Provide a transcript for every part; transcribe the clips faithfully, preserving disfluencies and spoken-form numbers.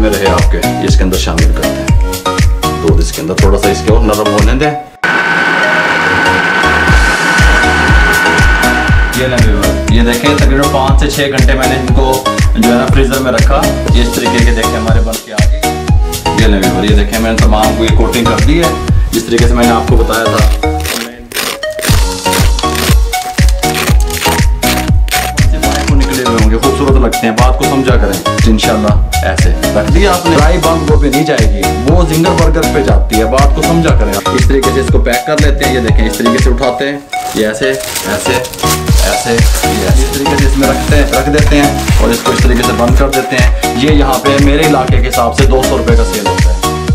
में रहे आपके, इसके अंदर शामिल करते हैं। दूध इसके अंदर थोड़ा सा इसको नरम होने दें। ये लें, ये देखें तकरीबन पाँच से छः घंटे मैंने इनको जो है ना फ्रीजर में रखा। इस तरीके के देखें हमारे बन के आ गए। ये लें, ये देखें मैंने तमाम को ये कोटिंग कर दी है जिस तरीके से मैंने आपको बताया था। खूबसूरत लगते हैं, बात को समझा करें। इंशाल्लाह ऐसे रख दिया आपने, ड्राई बंद गोभी नहीं जाएगी, वो जिंगर बर्गर पे जाती है। बात को समझा करें। इस तरीके से इसको पैक कर लेते हैं। ये देखें इस तरीके से उठाते हैं, ये ऐसे ऐसे ऐसे इस तरीके से इसमें रखते हैं रख देते हैं और इसको इस तरीके से बंद कर देते हैं। ये यहाँ पे मेरे इलाके के हिसाब से दो सौ रुपये का सेल होता है।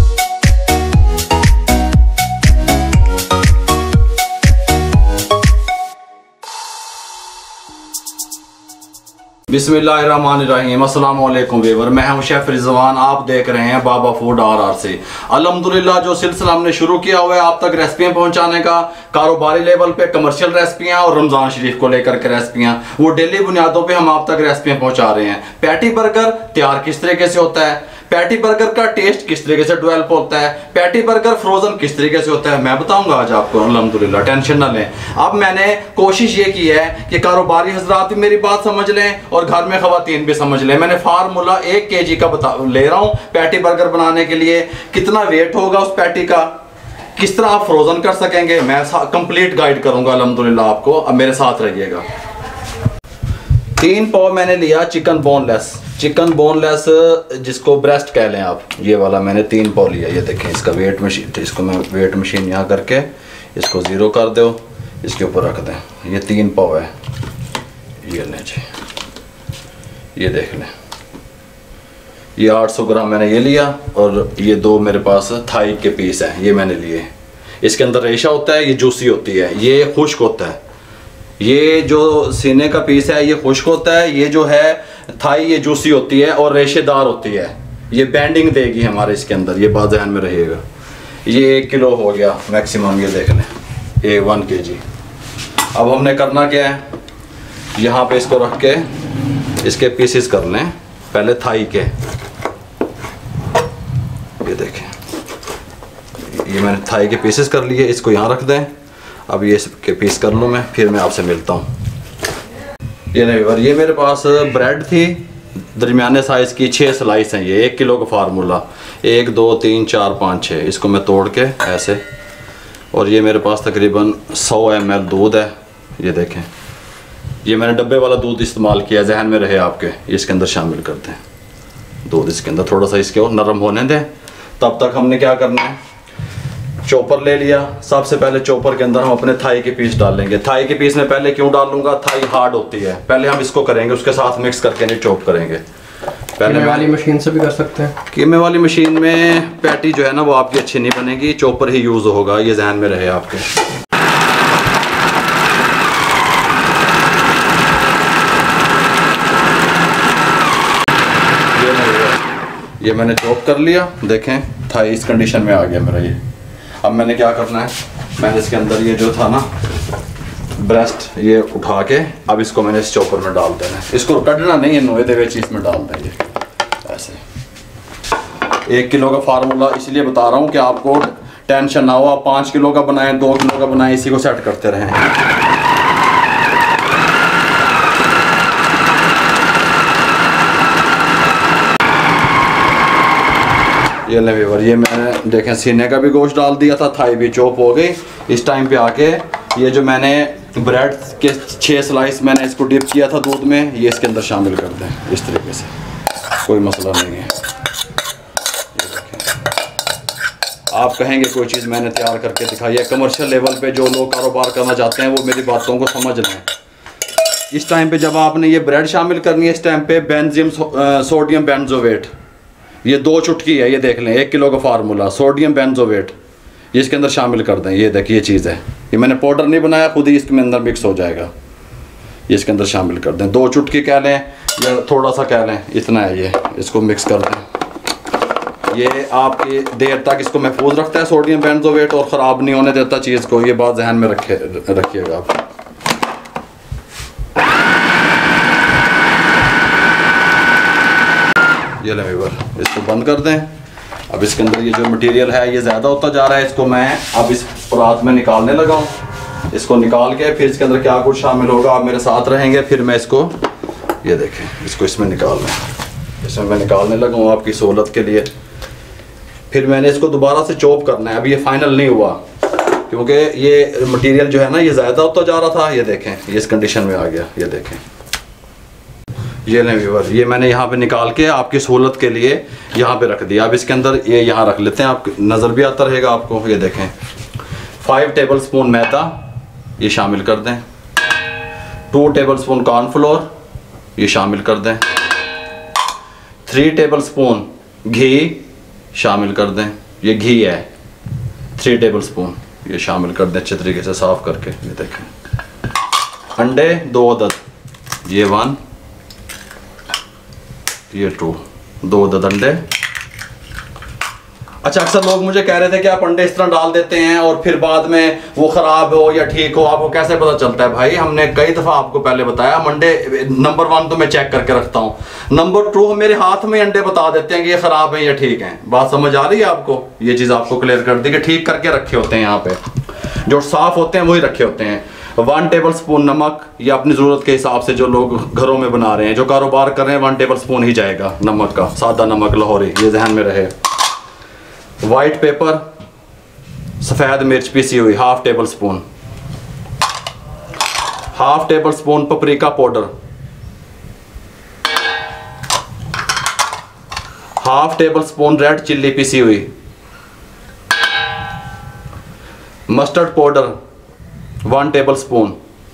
बिस्मिल्लाहिर्रहमानिर्रहीम। अस्सलाम वालेकुम व्यूअर, मैं हूं शेफ रिजवान। आप देख रहे हैं बाबा फूड आर आर से। अल्हम्दुलिल्लाह जो सिलसिला हमने शुरू किया हुआ है आप तक रेसिपियां पहुंचाने का, कारोबारी लेवल पे कमर्शियल रेसिपियां और रमजान शरीफ को लेकर के रेसिपियां, वो डेली बुनियादों पे हम आप तक रेसिपियां पहुंचा रहे हैं। पैटी बर्गर तैयार किस तरीके से होता है, पैटी बर्गर का टेस्ट किस तरीके से डेवलप होता है, पैटी बर्गर फ्रोजन किस तरीके से होता है, मैं बताऊंगा आज आपको। अल्हम्दुलिल्लाह टेंशन ना लें। अब मैंने कोशिश ये की है कि कारोबारी हजरात भी मेरी बात समझ लें और घर में खवातीन भी समझ लें। मैंने फार्मूला एक के जी का बता ले रहा हूँ पैटी बर्गर बनाने के लिए। कितना वेट होगा उस पैटी का, किस तरह आप फ्रोजन कर सकेंगे, मैं कंप्लीट गाइड करूंगा अल्हम्दुलिल्लाह आपको। अब मेरे साथ रहिएगा। तीन पाव मैंने लिया चिकन बोनलेस, चिकन बोनलेस जिसको ब्रेस्ट कह लें आप, ये वाला मैंने तीन पाव लिया। ये देखें इसका वेट मशीन, इसको मैं वेट मशीन यहाँ करके इसको ज़ीरो कर दो, इसके ऊपर रख दें। ये तीन पाव है, ये लें जी, ये देख लें। ये आठ सौ ग्राम मैंने ये लिया और ये दो मेरे पास थाई के पीस हैं, ये मैंने लिए। इसके अंदर रेशा होता है, ये जूसी होती है, ये खुश्क होता है। ये जो सीने का पीस है ये खुश्क होता है, ये जो है थाई ये जूसी होती है और रेशेदार होती है। ये बैंडिंग देगी हमारे इसके अंदर, ये बात ध्यान में रहेगा। ये एक किलो हो गया मैक्सिमम, ये देख लें, ए वन के जी। अब हमने करना क्या है, यहाँ पे इसको रख के इसके पीसेस कर लें पहले थाई के। ये देखें ये मैंने थाई के पीसेस कर लिए, इसको यहाँ रख दें। अब ये इसके पीस कर लूँ मैं, फिर मैं आपसे मिलता हूँ। ये नहीं, ये मेरे पास ब्रेड थी दरमियाने साइज़ की, छः स्लाइस हैं। ये एक किलो का फार्मूला, एक दो तीन चार पाँच छः, इसको मैं तोड़ के ऐसे। और ये मेरे पास तकरीबन सौ एम एल दूध है। ये देखें ये मैंने डब्बे वाला दूध इस्तेमाल किया, जहन में रहे आपके। इसके अंदर शामिल करते हैं दूध, इसके अंदर थोड़ा सा इसके नरम होने दें। तब तक हमने क्या करना है, चॉपर ले लिया। सबसे पहले चॉपर के अंदर हम अपने थाई के पीस डालेंगे। थाई के पीस में पहले क्यों डालूंगा, थाई हार्ड होती है, पहले हम इसको करेंगे, उसके साथ मिक्स करके नहीं चॉप करेंगे। पहले वाली मशीन से भी कर सकते हैं। कीमे वाली मशीन में पैटी जो है ना वो आपकी अच्छी नहीं बनेगी, चॉपर ही यूज़ होगा, ये जहन में रहे आपके। ये मैंने चॉप कर लिया, देखें थाई इस कंडीशन में आ गया मेरा ये। अब मैंने क्या करना है, मैंने इसके अंदर ये जो था ना ब्रेस्ट ये उठा के अब इसको मैंने इस चॉपर में डाल देना है। इसको कटना नहीं है, नोए देवे चीज़ में डाल देंगे ऐसे। एक किलो का फार्मूला इसलिए बता रहा हूँ कि आपको टेंशन ना हो, आप पाँच किलो का बनाएं, दो किलो का बनाएं, इसी को सेट करते रहें। ये ले व्यूअर, ये मैंने देखें सीने का भी गोश्त डाल दिया था, थाई भी चॉप हो गई। इस टाइम पे आके ये जो मैंने ब्रेड के छः स्लाइस मैंने इसको डिप किया था दूध में, ये इसके अंदर शामिल कर दें इस तरीके से, कोई मसला नहीं है। आप कहेंगे कोई चीज़ मैंने तैयार करके दिखाई है, कमर्शियल लेवल पे जो लोग कारोबार करना चाहते हैं वो मेरी बातों को समझ लें। इस टाइम पे जब आपने ये ब्रेड शामिल करनी है, इस टाइम पे बेंजीन सोडियम बेंजोवेट, ये दो चुटकी है, ये देख लें, एक किलो का फार्मूला सोडियम बेंजोवेट, ये इसके अंदर शामिल कर दें। ये देखिए ये चीज़ है, ये मैंने पाउडर नहीं बनाया, खुद ही इसके अंदर मिक्स हो जाएगा। ये इसके अंदर शामिल कर दें, दो चुटकी कह लें या थोड़ा सा कह लें, इतना है ये, इसको मिक्स कर दें। ये आपकी देर तक इसको महफूज रखता है सोडियम बेंजोवेट और ख़राब नहीं होने देता चीज़ को, ये बात ध्यान में रखे रखिएगा आप। ये लें व्यूअर, इसको बंद कर दें। अब इसके अंदर ये जो मटेरियल है ये ज़्यादा होता जा रहा है, इसको मैं अब इस परात में निकालने लगा हूँ। इसको निकाल के फिर इसके अंदर क्या कुछ शामिल होगा, आप मेरे साथ रहेंगे। फिर मैं इसको, ये देखें, इसको इसमें निकाल लें, इसमें मैं निकालने लगा हूँ आपकी सहूलत के लिए। फिर मैंने इसको दोबारा से चॉप करना है। अब ये फाइनल नहीं हुआ क्योंकि ये मटेरियल जो है ना ये ज़्यादा होता जा रहा था। ये देखें, ये इस कंडीशन में आ गया। ये देखें, ये लें व्यूअर, ये मैंने यहाँ पे निकाल के आपकी सहूलत के लिए यहाँ पे रख दिया। अब इसके अंदर ये यहाँ रख लेते हैं, आप नज़र भी आता रहेगा आपको। ये देखें, फाइव टेबल स्पून मैदा ये शामिल कर दें, टू टेबल स्पून कॉर्नफ्लोर ये शामिल कर दें, थ्री टेबल स्पून घी शामिल कर दें। ये घी है थ्री टेबल स्पून, ये शामिल कर दें अच्छे तरीके से साफ़ करके। ये देखें, अंडे दो अदद, ये वन, ये टू, दो अदद अंडे। अच्छा, अक्सर लोग मुझे कह रहे थे कि आप अंडे इस तरह डाल देते हैं और फिर बाद में वो ख़राब हो या ठीक हो, आपको कैसे पता चलता है? भाई हमने कई दफ़ा आपको पहले बताया, अंडे नंबर वन तो मैं चेक करके रखता हूँ, नंबर टू मेरे हाथ में अंडे बता देते हैं कि ये ख़राब है या ठीक है। बात समझ आ रही है आपको? ये चीज़ आपको क्लियर कर दी कि ठीक करके रखे होते हैं, यहाँ पे जो साफ़ होते हैं वही रखे होते हैं। वन टेबल स्पून नमक, ये अपनी ज़रूरत के हिसाब से जो लोग घरों में बना रहे हैं, जो कारोबार कर रहे हैं, वन टेबल स्पून ही जाएगा नमक का, सादा नमक लाहौरी, ये जहन में रहे। वाइट पेपर, सफ़ेद मिर्च पिसी हुई half tablespoon, half tablespoon paprika powder, half tablespoon red chilli पिसी हुई, mustard powder one tablespoon,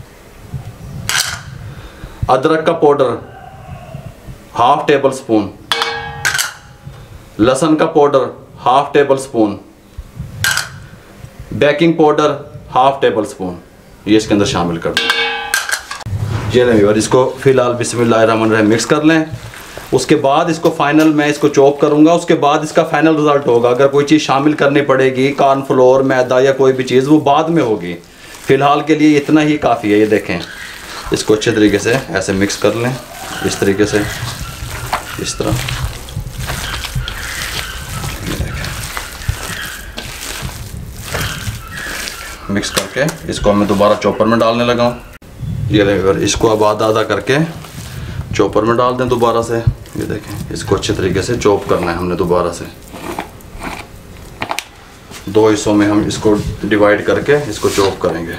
अदरक का पाउडर हाफ टेबल स्पून, लहसुन का powder half tablespoon, baking powder half tablespoon, ये इसके अंदर शामिल कर दें। ये लें व्यूअर, इसको फिलहाल बिस्मिल्लाहिर्रहमानिर्रहीम मिक्स कर लें। उसके बाद इसको फाइनल मैं इसको चॉप करूंगा, उसके बाद इसका फाइनल रिजल्ट होगा। अगर कोई चीज़ शामिल करनी पड़ेगी, कॉर्नफ्लोर, मैदा या कोई भी चीज़, वो बाद में होगी। फ़िलहाल के लिए इतना ही काफ़ी है। ये देखें, इसको अच्छे तरीके से ऐसे मिक्स कर लें, इस तरीके से, इस तरह। ये देखें, मिक्स करके इसको मैं दोबारा चॉपर में डालने लगा हूँ। ये लेकर इसको अब आधा आधा करके चॉपर में डाल दें दोबारा से। ये देखें, इसको अच्छे तरीके से चॉप करना है हमने दोबारा से। दो हिस्सों में हम इसको डिवाइड करके इसको चॉप करेंगे।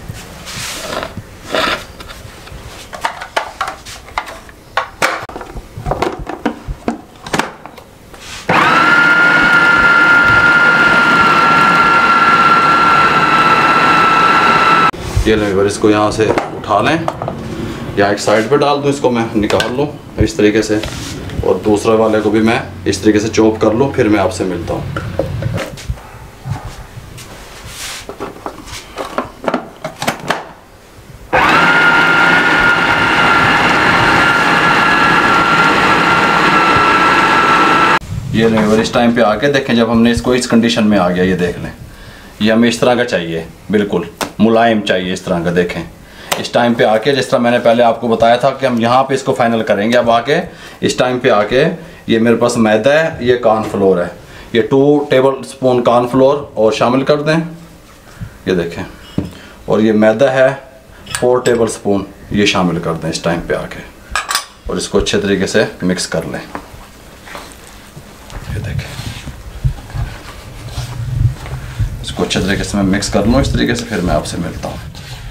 ये लें, इसको यहाँ से उठा लें या एक साइड पे डाल दूँ, इसको मैं निकाल लूँ इस तरीके से, और दूसरे वाले को भी मैं इस तरीके से चॉप कर लूँ। फिर मैं आपसे मिलता हूँ। ये लें, और इस टाइम पे आके देखें, जब हमने इसको इस कंडीशन में आ गया, ये देख लें, ये हमें इस तरह का चाहिए, बिल्कुल मुलायम चाहिए इस तरह का। देखें, इस टाइम पे आके, जिस तरह मैंने पहले आपको बताया था कि हम यहाँ पे इसको फाइनल करेंगे, अब आके इस टाइम पे आके ये मेरे पास मैदा है, ये कॉर्नफ्लोर है, ये टू टेबल स्पून कॉर्नफ्लोर और शामिल कर दें। ये देखें, और ये मैदा है फोर टेबल स्पून, ये शामिल कर दें इस टाइम पे आके, और इसको अच्छे तरीके से मिक्स कर लें। ये देखें, इसको अच्छे तरीके से मैं मिक्स कर लूँ इस तरीके से, फिर मैं आपसे मिलता हूँ।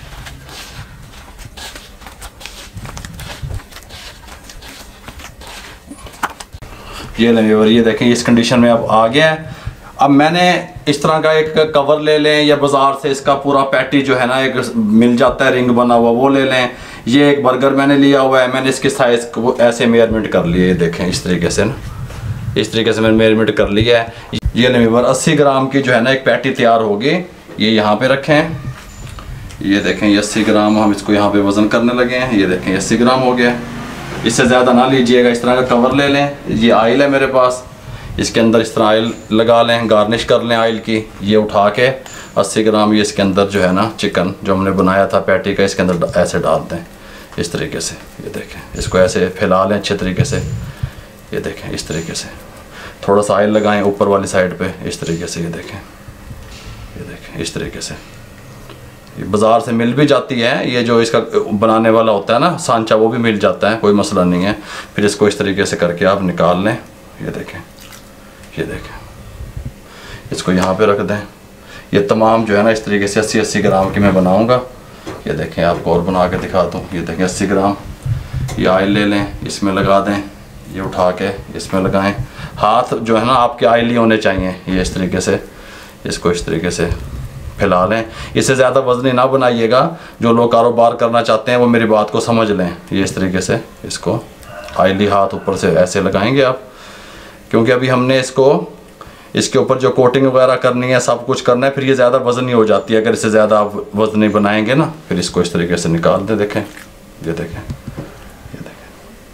ये लें, और ये देखें, इस कंडीशन में अब आ गया है। अब मैंने इस तरह का एक कवर ले लें, या बाज़ार से इसका पूरा पैटी जो है ना एक मिल जाता है रिंग बना हुआ, वो ले लें। ये एक बर्गर मैंने लिया हुआ है, मैंने इसके साइज़ को ऐसे मेजरमेंट कर लिए। ये देखें, इस तरीके से ना, इस तरीके से मैंने मेजरमेंट कर लिया है। ये लें व्यूअर, अस्सी ग्राम की जो है ना एक पैटी तैयार होगी। ये यहाँ पे रखें, ये देखें, ये अस्सी ग्राम हम इसको यहाँ पे वज़न करने लगे हैं। ये देखें, अस्सी ग्राम हो गया। इससे ज़्यादा ना लीजिएगा, इस तरह का कवर ले लें। ये आयल है मेरे पास, इसके अंदर इस तरह आयल लगा लें, गार्निश कर लें आयल की। ये उठा के अस्सी ग्राम ये इसके अंदर जो है ना चिकन जो हमने बनाया था पैटी का, इसके अंदर ऐसे डाल दें इस तरीके से। ये देखें, इसको ऐसे फैला लें अच्छे तरीके से। ये देखें इस तरीके से, थोड़ा सा ऑयल लगाएं ऊपर वाली साइड पे इस तरीके से, ये देखें ये देखें इस तरीके से। ये बाज़ार से मिल भी जाती है, ये जो इसका बनाने वाला होता है ना सांचा, वो भी मिल जाता है, कोई मसला नहीं है। फिर इसको इस तरीके से करके आप निकाल लें, ये देखें ये देखें, इसको यहाँ पे रख दें। ये तमाम जो है ना इस तरीके से अस्सी अस्सी ग्राम की मैं बनाऊँगा। ये देखें आपको और बना के दिखा दूँ, ये देखें अस्सी ग्राम। ये ऑयल ले लें, इसमें लगा दें, ये उठा के इसमें लगाएं। हाथ जो है ना आपके ऑयली होने चाहिए, ये इस तरीके से इसको इस तरीके से फैला लें। इससे ज़्यादा वज़नी ना बनाइएगा, जो लोग कारोबार करना चाहते हैं वो मेरी बात को समझ लें। ये इस तरीके से इसको ऑयली हाथ ऊपर से ऐसे लगाएंगे आप, क्योंकि अभी हमने इसको इसके ऊपर जो कोटिंग वगैरह करनी है, सब कुछ करना है, फिर ये ज़्यादा वज़नी हो जाती है। अगर इससे ज़्यादा आप वज़नी बनाएंगे ना, फिर इसको इस तरीके से निकाल दें। देखें ये देखें ये देखें,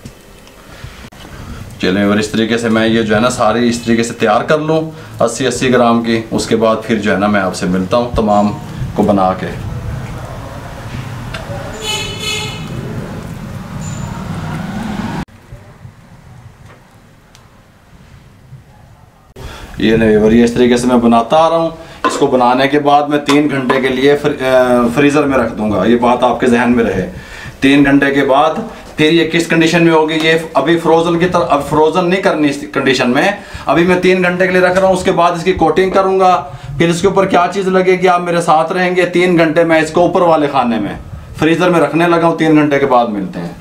चलें। और इस तरीके से मैं ये जो है ना सारी इस तरीके से तैयार कर लूँ अस्सी अस्सी ग्राम की। उसके बाद फिर जो है ना मैं आपसे मिलता हूँ तमाम को बना के। ये नहीं, ये इस तरीके से मैं बनाता आ रहा हूँ। इसको बनाने के बाद मैं तीन घंटे के लिए फ्रीज़र में रख दूंगा, ये बात आपके जहन में रहे। तीन घंटे के बाद फिर ये किस कंडीशन में होगी, ये अभी फ्रोज़न की तरह, अब फ्रोज़न नहीं करनी इस कंडीशन में, अभी मैं तीन घंटे के लिए रख रहा हूँ। उसके बाद इसकी कोटिंग करूँगा, फिर इसके ऊपर क्या चीज़ लगेगी, आप मेरे साथ रहेंगे। तीन घंटे मैं इसको ऊपर वाले खाने में फ्रीज़र में रखने लगा हूँ। तीन घंटे के बाद मिलते हैं।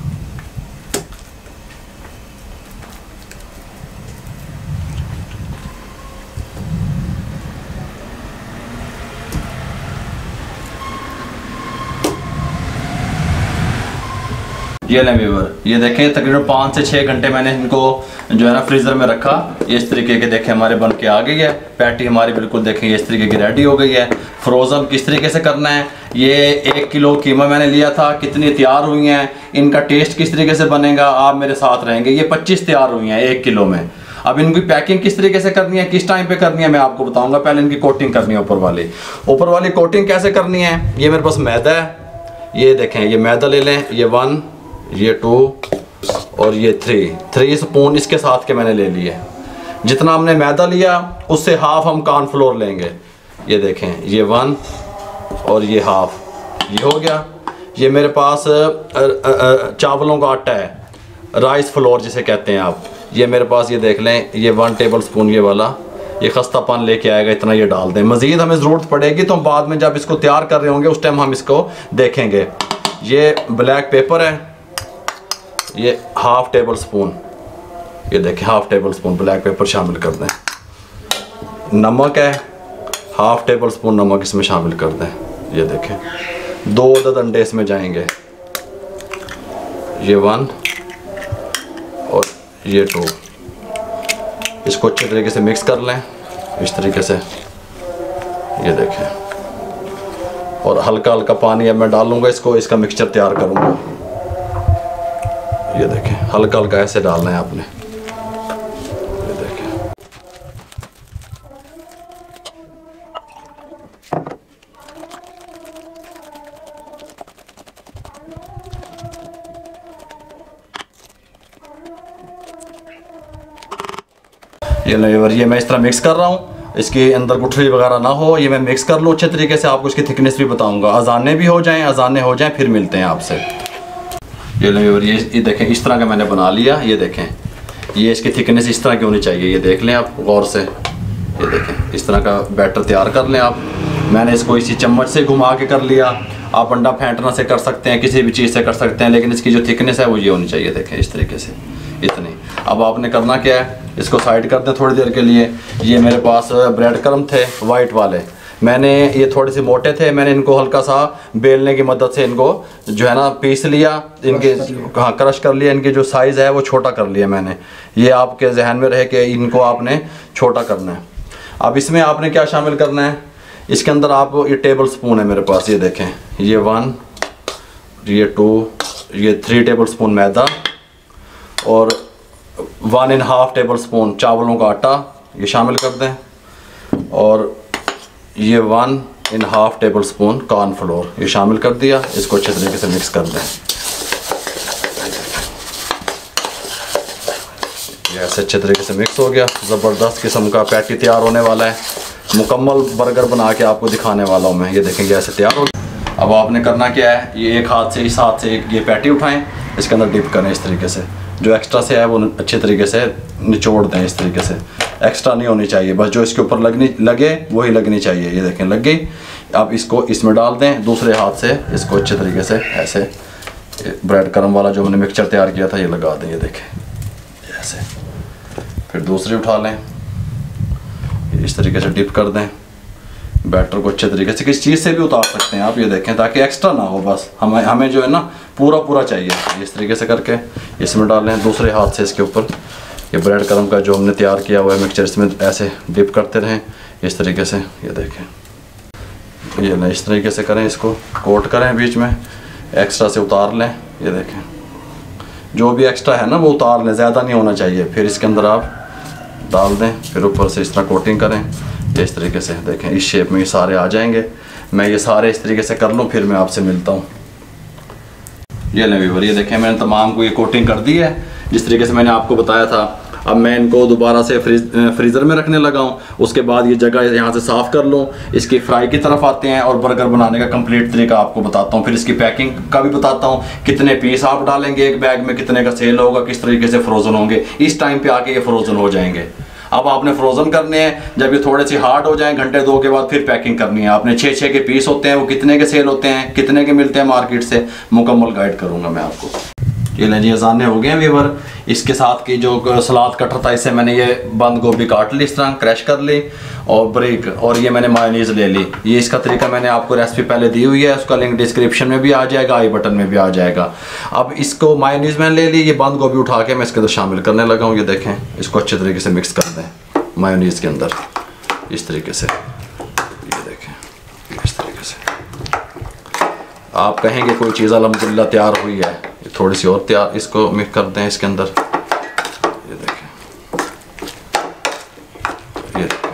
ये लें व्यूअर, ये देखें तकरीबन पाँच से छः घंटे मैंने इनको जो है ना फ्रीज़र में रखा। ये इस तरीके के देखें हमारे बन के आ गई है। पैटी हमारी बिल्कुल देखें ये इस तरीके की रेडी हो गई है। फ्रोज़न किस तरीके से करना है, ये एक किलो कीमा मैंने लिया था, कितनी तैयार हुई हैं, इनका टेस्ट किस तरीके से बनेगा, आप मेरे साथ रहेंगे। ये पच्चीस तैयार हुई हैं एक किलो में। अब इनकी पैकिंग किस तरीके से करनी है, किस टाइम पे करनी है, मैं आपको बताऊँगा। पहले इनकी कोटिंग करनी है ऊपर वाली। ऊपर वाली कोटिंग कैसे करनी है, ये मेरे पास मैदा है, ये देखें ये मैदा ले लें, ये वन, ये टू और ये थ्री थ्री स्पून इसके साथ के मैंने ले लिए। जितना हमने मैदा लिया उससे हाफ हम कॉर्नफ्लोर लेंगे। ये देखें ये वन और ये हाफ, ये हो गया। ये मेरे पास चावलों का आटा है, राइस फ्लोर जिसे कहते हैं आप। ये मेरे पास ये देख लें, ये वन टेबल स्पून ये वाला, ये खस्तापन लेके आएगा, इतना ये डाल दें। मज़ीद हमें ज़रूरत पड़ेगी तो हम बाद में जब इसको तैयार कर रहे होंगे उस टाइम हम इसको देखेंगे। ये ब्लैक पेपर है, ये हाफ टेबल स्पून, ये देखें half tablespoon black pepper शामिल कर दें। नमक है, हाफ टेबल स्पून नमक इसमें शामिल कर दें। ये देखें दो अदद अंडे इसमें जाएंगे, ये वन और ये टू। इसको अच्छे तरीके से मिक्स कर लें इस तरीके से, ये देखें। और हल्का हल्का पानी अब मैं डालूंगा इसको, इसका मिक्सचर तैयार करूंगा। ये देखें हल्का हल्का ऐसे डालना है आपने, ये देखें। ये लेवर, ये मैं इस तरह मिक्स कर रहा हूँ, इसके अंदर गुठली वगैरह ना हो, ये मैं मिक्स कर लूँ अच्छे तरीके से। आपको इसकी थिकनेस भी बताऊंगा। अजाने भी हो जाएं, अजाने हो जाएं फिर मिलते हैं आपसे। ये लेवर, ये ये देखें इस तरह का मैंने बना लिया। ये देखें ये इसकी थिकनेस इस तरह की होनी चाहिए, ये देख लें आप गौर से। ये देखें इस तरह का बैटर तैयार कर लें आप। मैंने इसको इसी चम्मच से घुमा के कर लिया। आप अंडा फेंटना से कर सकते हैं, किसी भी चीज़ से कर सकते हैं, लेकिन इसकी जो थिकनेस है वो ये होनी चाहिए। देखें इस तरीके से, इतनी। अब आपने करना क्या है, इसको साइड कर दें थोड़ी देर के लिए। ये मेरे पास ब्रेड क्रम्ब थे वाइट वाले, मैंने ये थोड़े से मोटे थे, मैंने इनको हल्का सा बेलने की मदद से इनको जो है ना पीस लिया, इनके हाँ क्रश कर लिया। इनकी जो साइज़ है वो छोटा कर लिया मैंने। ये आपके जहन में रहे कि इनको आपने छोटा करना है। अब इसमें आपने क्या शामिल करना है, इसके अंदर आप ये टेबल स्पून है मेरे पास, ये देखें ये वन, ये टू, ये थ्री टेबल स्पून मैदा और one and half tablespoon चावलों का आटा ये शामिल कर दें। और ये one in half tablespoon cornflour ये शामिल कर दिया। इसको अच्छे तरीके से मिक्स कर दें। ये ऐसे अच्छे तरीके से मिक्स हो गया। ज़बरदस्त किस्म का पैटी तैयार होने वाला है। मुकम्मल बर्गर बना के आपको दिखाने वाला हूँ मैं। ये देखेंगे ऐसे तैयार हो गया। अब आपने करना क्या है, ये एक हाथ से इस हाथ से एक ये पैटी उठाएं, इसके अंदर डिप करें इस तरीके से। जो एक्स्ट्रा से है वो अच्छे तरीके से निचोड़ दें इस तरीके से। एक्स्ट्रा नहीं होनी चाहिए, बस जो इसके ऊपर लगनी लगे वही लगनी चाहिए। ये देखें लग गई। अब इसको इसमें डाल दें, दूसरे हाथ से इसको अच्छे तरीके से ऐसे ब्रेड क्रम्ब वाला जो मैंने मिक्सचर तैयार किया था ये लगा दें। ये देखें ऐसे। फिर दूसरी उठा लें, इस तरीके से डिप कर दें बैटर को अच्छे तरीके से। किस चीज़ से भी उतार सकते हैं आप, ये देखें, ताकि एक्स्ट्रा ना हो। बस हमें हमें जो है ना पूरा पूरा चाहिए। इस तरीके से करके इसमें डालें, दूसरे हाथ से इसके ऊपर ये ब्रेड क्रम्ब का जो हमने तैयार किया हुआ है मिक्सचर, इसमें ऐसे डिप करते रहें इस तरीके से। ये देखें, ये ना इस तरीके से करें, इसको कोट करें बीच में, एक्स्ट्रा से उतार लें। ये देखें जो भी एक्स्ट्रा है ना वो उतार लें, ज़्यादा नहीं होना चाहिए। फिर इसके अंदर आप डाल दें, फिर ऊपर से इस तरह कोटिंग करें इस तरीके से। देखें इस शेप में ये सारे आ जाएंगे। मैं ये सारे इस तरीके से कर लूँ, फिर मैं आपसे मिलता हूँ। ये लें व्यूअर, ये देखें मैंने तमाम को ये कोटिंग कर दी है जिस तरीके से मैंने आपको बताया था। अब मैं इनको दोबारा से फ्रीज फ्रीज़र में रखने लगा हूँ। उसके बाद ये जगह यहाँ से साफ़ कर लूँ। इसकी फ्राई की तरफ आते हैं और बर्गर बनाने का कंप्लीट तरीका आपको बताता हूँ। फिर इसकी पैकिंग का भी बताता हूँ, कितने पीस आप डालेंगे एक बैग में, कितने का सेल होगा, किस तरीके से फ्रोज़न होंगे। इस टाइम पे आके ये फ्रोज़न हो जाएंगे। अब आपने फ्रोज़न करने हैं, जब ये थोड़े से हार्ड हो जाएं घंटे दो के बाद फिर पैकिंग करनी है आपने। छः छः के पीस होते हैं, वो कितने के सेल होते हैं, कितने के मिलते हैं मार्केट से, मुकम्मल गाइड करूँगा मैं आपको। ये लें जी, अजाने हो गए हैं व्यूअर। इसके साथ की जो सलाद कटर था, इससे मैंने ये बंद गोभी काट ली, इस तरह क्रश कर ली और ब्रेक, और ये मैंने मायोनीज़ ले ली। ये इसका तरीका मैंने आपको रेसिपी पहले दी हुई है, उसका लिंक डिस्क्रिप्शन में भी आ जाएगा, आई बटन में भी आ जाएगा। अब इसको मायोनीज़ मैंने ले ली, ये बंद गोभी उठा के मैं इसके अंदर शामिल करने लगा हूँ। ये देखें, इसको अच्छे तरीके से मिक्स कर दें मायोनीज़ के अंदर इस तरीके से। ये देखें इस तरीके से। आप कहेंगे कोई चीज़ अल्हम्दुलिल्लाह तैयार हुई है, थोड़ी सी और तैयार, इसको मिक्स कर दें इसके अंदर। ये देखें, ये देखें,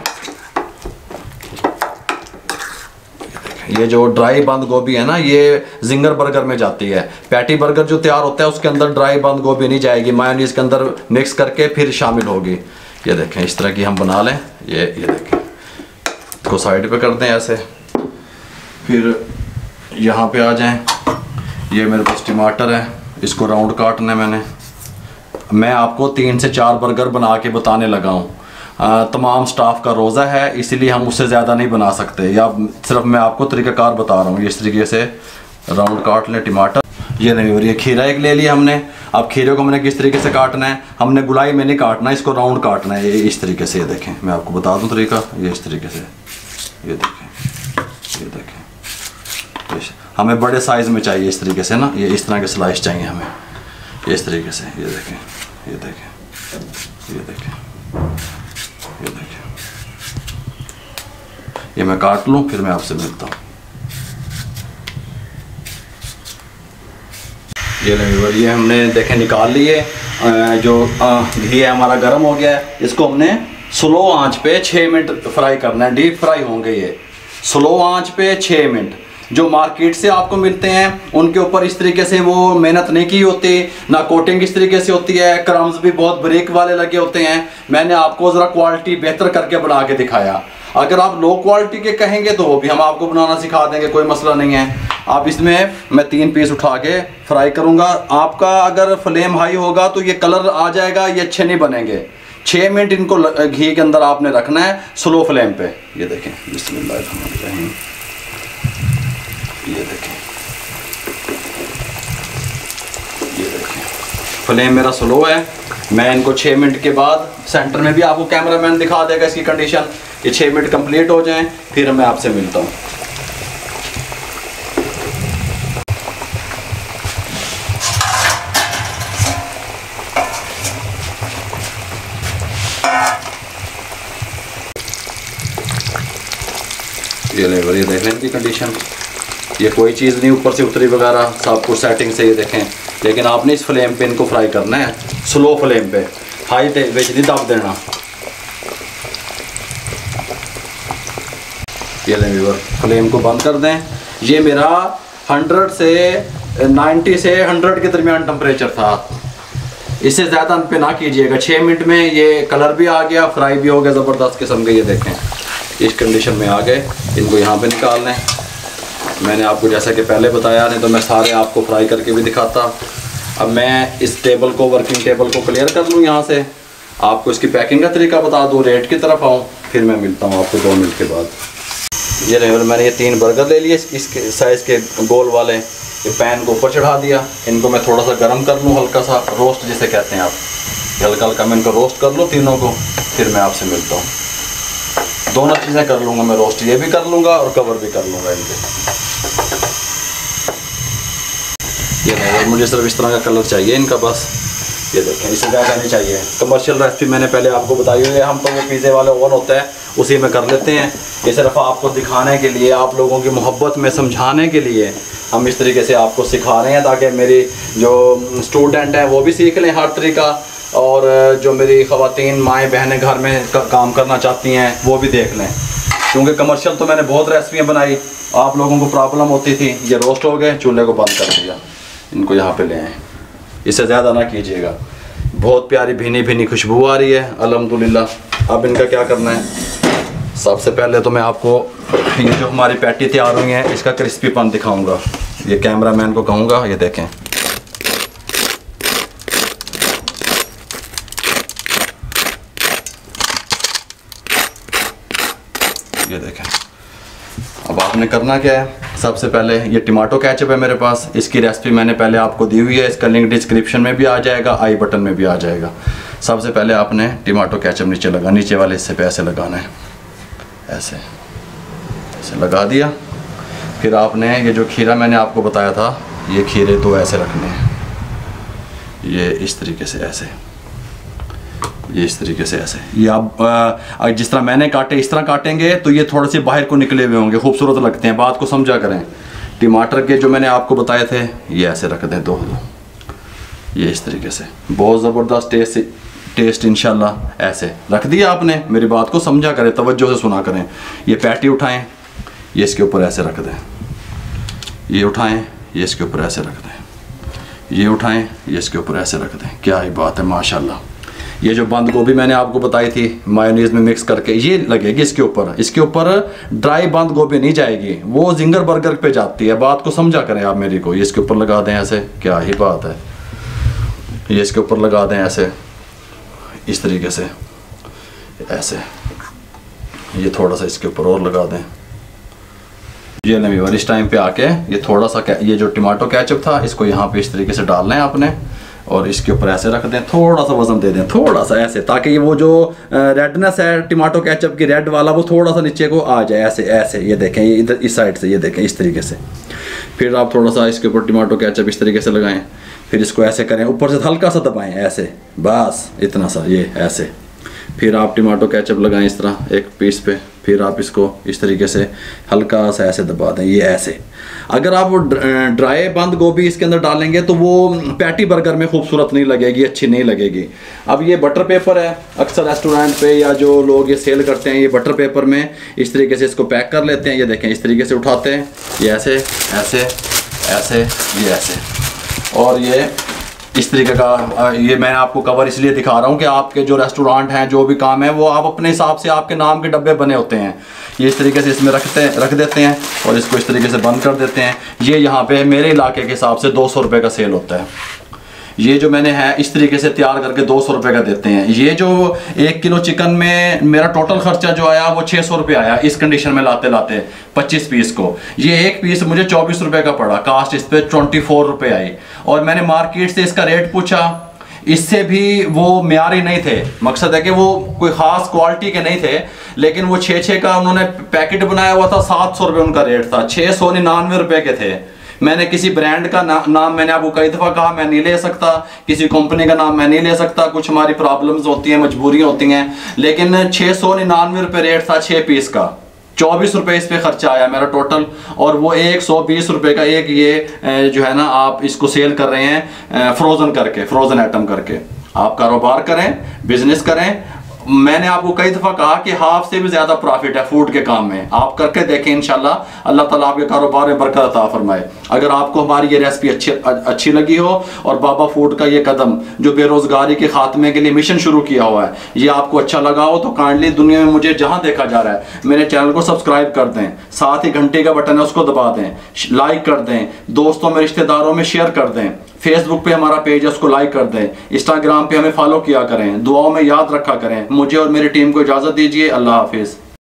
ये देखें। ये जो ड्राई बंद गोभी है ना, ये जिंगर बर्गर में जाती है। पैटी बर्गर जो तैयार होता है उसके अंदर ड्राई बंद गोभी नहीं जाएगी, मायोनीज़ के अंदर मिक्स करके फिर शामिल होगी। ये देखें इस तरह की हम बना लें। ये ये देखें, इसको साइड पे कर दें ऐसे। फिर यहाँ पे आ जाएं। ये मेरे पास टमाटर है, इसको राउंड काटना है मैंने। मैं आपको तीन से चार बर्गर बना के बताने लगा हूँ। तमाम स्टाफ का रोज़ा है, इसीलिए हम उससे ज़्यादा नहीं बना सकते, या सिर्फ मैं आपको तरीक़ाकार बता रहा हूँ। इस तरीके से राउंड काट लें टमाटर। ये नहीं हो रही है, खीरा एक ले लिया हमने। अब खीरे को हमने किस तरीके से काटना है, हमने गुलाई में नहीं काटना, इसको राउंड काटना है। ये इस तरीके से, ये देखें मैं आपको बता दूँ तरीका। ये इस तरीके से, ये देखें, ये देखें। हमें बड़े साइज़ में चाहिए इस तरीके से ना, ये इस तरह के स्लाइस चाहिए हमें, ये इस तरीके से। ये देखें, ये देखें, ये देखें, ये देखें। ये मैं काट लूँ, फिर मैं आपसे मिलता हूँ। ये लें, ये हमने देखें निकाल लिए। जो घी है हमारा गर्म हो गया है, इसको हमने स्लो आंच पे छः मिनट फ्राई करना है। डीप फ्राई होंगे ये स्लो आंच पे छः मिनट। जो मार्केट से आपको मिलते हैं उनके ऊपर इस तरीके से वो मेहनत नहीं की होती, ना कोटिंग इस तरीके से होती है, क्रम्स भी बहुत ब्रेक वाले लगे होते हैं। मैंने आपको ज़रा क्वालिटी बेहतर करके बना के दिखाया। अगर आप लो क्वालिटी के कहेंगे तो वो भी हम आपको बनाना सिखा देंगे, कोई मसला नहीं है। आप इसमें मैं तीन पीस उठा के फ्राई करूँगा। आपका अगर फ्लेम हाई होगा तो ये कलर आ जाएगा, ये अच्छे नहीं बनेंगे। छः मिनट इनको घी के अंदर आपने रखना है स्लो फ्लेम पे। ये देखें, बिस्मिल्लाह, ये देखें, ये देखें फ्लेम मेरा स्लो है। मैं इनको छः मिनट के बाद, सेंटर में भी आपको कैमरामैन दिखा देगा इसकी कंडीशन। ये छः मिनट कंप्लीट हो जाएं, फिर मैं आपसे मिलता हूँ। ये लेवर, ये देख लें इनकी कंडीशन। ये कोई चीज़ नहीं ऊपर से उतरी वगैरह, सब कुछ सेटिंग से। ये देखें, लेकिन आपने इस फ्लेम पे इनको फ्राई करना है, स्लो फ्लेम पे, हाई बेच नहीं दब देना। ये लें व्यूअर, फ्लेम को बंद कर दें। ये मेरा हंड्रेड से नाइन्टी से हंड्रेड के दरमियान टेम्परेचर था। इससे ज़्यादा पे ना कीजिएगा। छः मिनट में ये कलर भी आ गया, फ्राई भी हो गया ज़बरदस्त किस्म के। ये देखें इस कंडीशन में आ गए। इनको यहाँ पे निकाल लें। मैंने आपको जैसा कि पहले बताया, नहीं तो मैं सारे आपको फ्राई करके भी दिखाता। अब मैं इस टेबल को, वर्किंग टेबल को क्लियर कर लूँ यहाँ से, आपको इसकी पैकिंग का तरीका बता दूँ, रेट की तरफ आऊँ, फिर मैं मिलता हूँ आपको दो मिनट के बाद। ये रहे, मैंने ये तीन बर्गर ले लिए इसके साइज़ के गोल वाले। ये पैन को ऊपर चढ़ा दिया। इनको मैं थोड़ा सा गर्म कर लूँ, हल्का सा रोस्ट जिसे कहते हैं आप, हल्का हल्का मैं इनको रोस्ट कर लूँ तीनों को, फिर मैं आपसे मिलता हूँ। दोनों चीज़ें कर लूँगा मैं, रोस्ट ये भी कर लूँगा और कवर भी कर लूँगा इनके। ये नहीं, मुझे सिर्फ इस तरह का कलर चाहिए इनका बस। ये देखें, इससे ज़्यादा नहीं चाहिए। कमर्शियल रेसिपी मैंने पहले आपको बताई हुई है। हम तो वो पिज़्ज़े वाले ओवन होता है उसी में कर लेते हैं। ये सिर्फ आपको दिखाने के लिए, आप लोगों की मोहब्बत में समझाने के लिए हम इस तरीके से आपको सिखा रहे हैं, ताकि मेरी जो स्टूडेंट हैं वो भी सीख लें हर तरीका, और जो मेरी ख़वातीन माएँ बहनें घर में काम करना चाहती हैं वो भी देख लें। क्योंकि कमर्शियल तो मैंने बहुत रेसिपियाँ बनाई, आप लोगों को प्रॉब्लम होती थी। ये रोस्ट हो गए, चूल्हे को बंद कर दिया। इनको यहाँ पे ले आएँ, इससे ज़्यादा ना कीजिएगा। बहुत प्यारी भीनी भीनी खुशबू आ रही है अल्हम्दुलिल्लाह। अब इनका क्या करना है, सबसे पहले तो मैं आपको ये जो हमारी पैटी तैयार हुई है इसका क्रिस्पीपन दिखाऊंगा। ये कैमरामैन को कहूँगा, ये देखें ये देखें। अब आपने करना क्या है, सबसे पहले ये टमाटो केचप है मेरे पास। इसकी रेसिपी मैंने पहले आपको दी हुई है, इसका लिंक डिस्क्रिप्शन में भी आ जाएगा, आई बटन में भी आ जाएगा। सबसे पहले आपने टमाटो केचप नीचे लगा, नीचे वाले हिस्से पे ऐसे लगाना है, ऐसे ऐसे लगा दिया। फिर आपने ये जो खीरा मैंने आपको बताया था, ये खीरे तो ऐसे रखने हैं, ये इस तरीके से ऐसे, ये इस तरीके से ऐसे। ये आप आ, जिस तरह मैंने काटे इस तरह काटेंगे तो ये थोड़े से बाहर को निकले हुए होंगे, खूबसूरत लगते हैं। बात को समझा करें। टमाटर के जो मैंने आपको बताए थे ये ऐसे रख दें दो दो, ये इस तरीके से। बहुत ज़बरदस्त टेस्ट टेस्ट इंशाल्लाह। ऐसे रख दिया आपने, मेरी बात को समझा करें, तवज्जो से सुना करें। ये पैटी उठाएं, ये इसके ऊपर ऐसे रख दें, ये उठाएं, ये इसके ऊपर ऐसे रख दें, ये उठाएं, ये इसके ऊपर ऐसे रख दें। क्या ही बात है माशाल्लाह। ये जो बंद गोभी मैंने आपको बताई थी मायोनीज में मिक्स करके, ये लगेगी इसके ऊपर। इसके ऊपर ड्राई बंद गोभी नहीं जाएगी, वो जिंगर बर्गर पे जाती है। बात को समझा करें आप मेरी को। ये इसके ऊपर लगा दें ऐसे, क्या ही बात है। ये इसके ऊपर लगा दें ऐसे, इस तरीके से ऐसे। ये थोड़ा सा इसके ऊपर और लगा दें। ये नहीं और इस टाइम पे आके ये थोड़ा सा, ये जो टमाटो केचप था इसको यहाँ पे इस तरीके से डालना है आपने, और इसके ऊपर ऐसे रख दें। थोड़ा सा वजन दे दें, थोड़ा सा ऐसे, ताकि ये वो जो रेडनेस है टमाटो केचप की रेड वाला, वो थोड़ा सा नीचे को आ जाए। ऐसे ऐसे ये देखें, ये इधर इस साइड से, ये देखें इस तरीके से। फिर आप थोड़ा सा इसके ऊपर टमाटो केचप इस तरीके से लगाएं। फिर इसको ऐसे करें, ऊपर से हल्का सा दबाएं ऐसे, बस इतना सा, ये ऐसे। फिर आप टमाटो केचप लगाएं इस तरह एक पीस पे। फिर आप इसको इस तरीके से हल्का सा ऐसे दबा दें, ये ऐसे। अगर आप वो ड्राई बंद गोभी इसके अंदर डालेंगे तो वो पैटी बर्गर में खूबसूरत नहीं लगेगी, अच्छी नहीं लगेगी। अब ये बटर पेपर है, अक्सर रेस्टोरेंट पे या जो लोग ये सेल करते हैं, ये बटर पेपर में इस तरीके से इसको पैक कर लेते हैं। ये देखें इस तरीके से उठाते हैं, ये ऐसे ऐसे ऐसे, ये ऐसे, और ये इस तरीके का। ये मैं आपको कवर इसलिए दिखा रहा हूँ कि आपके जो रेस्टोरेंट हैं, जो भी काम है, वो आप अपने हिसाब से, आपके नाम के डब्बे बने होते हैं। ये इस तरीके से इसमें रखते हैं, रख देते हैं और इसको इस तरीके से बंद कर देते हैं। ये यहाँ पे मेरे इलाके के हिसाब से दो सौ रुपये का सेल होता है। ये जो मैंने है इस तरीके से तैयार करके दो सौ रुपये का देते हैं। ये जो एक किलो चिकन में मेरा टोटल खर्चा जो आया वो छः सौ रुपये आया इस कंडीशन में लाते लाते पच्चीस पीस को। ये एक पीस मुझे चौबीस रुपये का पड़ा, कास्ट इस पर ट्वेंटी फोर रुपये आई। और मैंने मार्केट से इसका रेट पूछा, इससे भी वो म्यारी नहीं थे। मकसद है कि वो कोई ख़ास क्वालिटी के नहीं थे, लेकिन वो छः छः का उन्होंने पैकेट बनाया हुआ था। सात सौ रुपये उनका रेट था, छः सौ निन्यानवे रुपये के थे। मैंने किसी ब्रांड का ना, नाम मैंने आपको कई दफ़ा कहा मैं नहीं ले सकता, किसी कंपनी का नाम मैं नहीं ले सकता, कुछ हमारी प्रॉब्लम्स होती हैं, मजबूरियाँ होती हैं। लेकिन छः सौ निन्यानवे रुपये रेट था छः पीस का, चौबीस रुपये इस पे खर्चा आया मेरा टोटल। और वो एक सौ बीस रुपये का एक ये जो है ना, आप इसको सेल कर रहे हैं फ्रोज़न करके, फ्रोज़न आइटम करके। आप कारोबार करें, बिजनेस करें, मैंने आपको कई दफ़ा कहा कि हाफ से भी ज़्यादा प्रॉफिट है फूड के काम में। आप करके देखें, इंशाल्लाह अल्लाह ताला आपके कारोबार में बरकत अता फरमाए। अगर आपको हमारी ये रेसिपी अच्छी अच्छी लगी हो और बाबा फूड का ये कदम जो बेरोज़गारी के खात्मे के लिए मिशन शुरू किया हुआ है, ये आपको अच्छा लगा हो तो काइंडली दुनिया में मुझे जहाँ देखा जा रहा है मेरे चैनल को सब्सक्राइब कर दें, साथ ही घंटे का बटन है उसको दबा दें, लाइक कर दें, दोस्तों में रिश्तेदारों में शेयर कर दें, फेसबुक पे हमारा पेज है उसको लाइक कर दें, इंस्टाग्राम पे हमें फॉलो किया करें, दुआओं में याद रखा करें। मुझे और मेरी टीम को इजाज़त दीजिए। अल्लाह हाफिज़।